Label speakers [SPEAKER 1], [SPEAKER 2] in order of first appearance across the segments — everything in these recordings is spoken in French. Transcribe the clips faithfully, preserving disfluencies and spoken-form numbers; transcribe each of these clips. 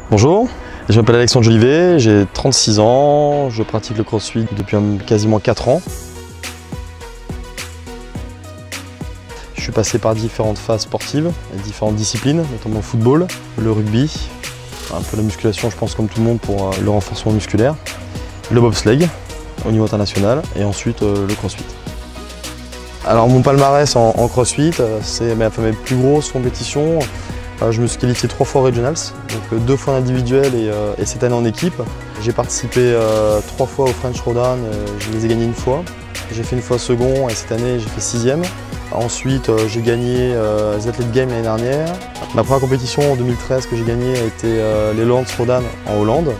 [SPEAKER 1] Bonjour, je m'appelle Alexandre Jolivet, j'ai trente-six ans, je pratique le crossfit depuis quasiment quatre ans. Je suis passé par différentes phases sportives, différentes disciplines, notamment le football, le rugby, un peu la musculation je pense comme tout le monde pour le renforcement musculaire, le bobsleigh au niveau international et ensuite le crossfit. Alors mon palmarès en, en crossfit, c'est mes, mes plus grosses compétitions. Je me suis qualifié trois fois aux regionals, donc deux fois en individuel et, euh, et cette année en équipe. J'ai participé euh, trois fois au French Throwdown, euh, je les ai gagnés une fois. J'ai fait une fois second et cette année j'ai fait sixième. Ensuite euh, j'ai gagné euh, les Athletes Games l'année dernière. Ma première compétition en deux mille treize que j'ai gagnée a été euh, les Lords Throwdown en Hollande.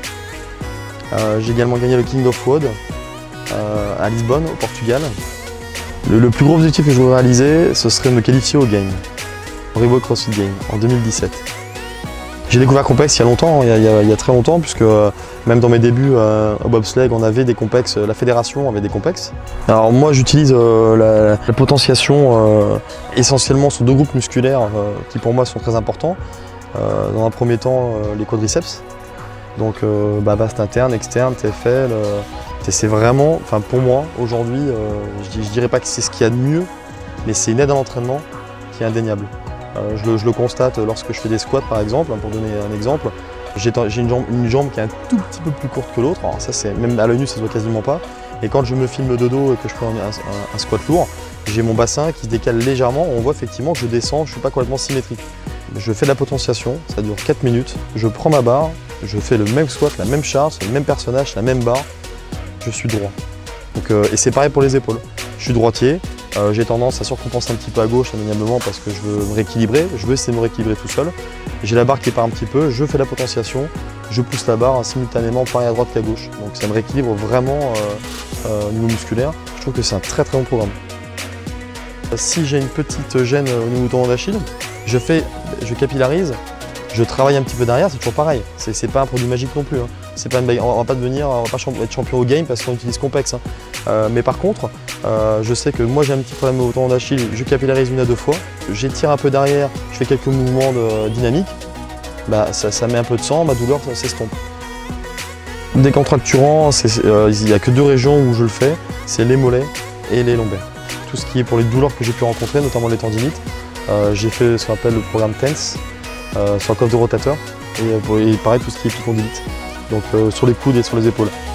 [SPEAKER 1] Euh, j'ai également gagné le King of Road euh, à Lisbonne au Portugal. Le, le plus gros objectif que je voudrais réaliser, ce serait de me qualifier au Game. Reebok CrossFit Games en deux mille dix-sept. J'ai découvert Compex il y a longtemps, il y a, il y a, il y a très longtemps, puisque euh, même dans mes débuts euh, au bobsleigh, on avait des Compex, la fédération avait des Compex. Alors moi j'utilise euh, la, la potentiation euh, essentiellement sur deux groupes musculaires euh, qui pour moi sont très importants. Euh, dans un premier temps euh, les quadriceps, donc euh, bah, vaste interne, externe, T F L. Euh, c'est vraiment, enfin pour moi aujourd'hui, euh, je, je dirais pas que c'est ce qu'il y a de mieux, mais c'est une aide à l'entraînement qui est indéniable. Euh, je, le, je le constate lorsque je fais des squats par exemple, hein, pour donner un exemple. J'ai une jambe, une jambe qui est un tout petit peu plus courte que l'autre, ça c'est même à l'œil nu ça se voit quasiment pas. Et quand je me filme de dos et que je prends un, un, un squat lourd, j'ai mon bassin qui se décale légèrement, on voit effectivement que je descends, je ne suis pas complètement symétrique. Je fais de la potentiation, ça dure quatre minutes, je prends ma barre, je fais le même squat, la même charge, le même personnage, la même barre, je suis droit. Donc, euh, et c'est pareil pour les épaules, je suis droitier. Euh, j'ai tendance à surcompenser un petit peu à gauche indéniablement parce que je veux me rééquilibrer, je veux essayer de me rééquilibrer tout seul. J'ai la barre qui part un petit peu, je fais la potentiation, je pousse la barre simultanément pareil à droite qu'à gauche. Donc ça me rééquilibre vraiment euh, euh, au niveau musculaire. Je trouve que c'est un très très bon programme. Si j'ai une petite gêne au niveau du tendon d'Achille, je fais, je capillarise, je travaille un petit peu derrière, c'est toujours pareil. C'est pas un produit magique non plus. Hein. Pas une, on va pas devenir, on va pas être champion au game parce qu'on utilise Compex. Hein. Euh, mais par contre, euh, je sais que moi j'ai un petit problème au tendon d'Achille, je capillarise une à deux fois, j'étire un peu derrière, je fais quelques mouvements de, dynamiques, bah, ça, ça met un peu de sang, ma douleur s'estompe. Décontracturant, euh, il n'y a que deux régions où je le fais, c'est les mollets et les lombaires. Tout ce qui est pour les douleurs que j'ai pu rencontrer, notamment les tendinites, euh, j'ai fait ce qu'on appelle le programme TENS, euh, sur la coiffe de rotateur, et, et pareil tout ce qui est épicondylite, donc euh, sur les coudes et sur les épaules.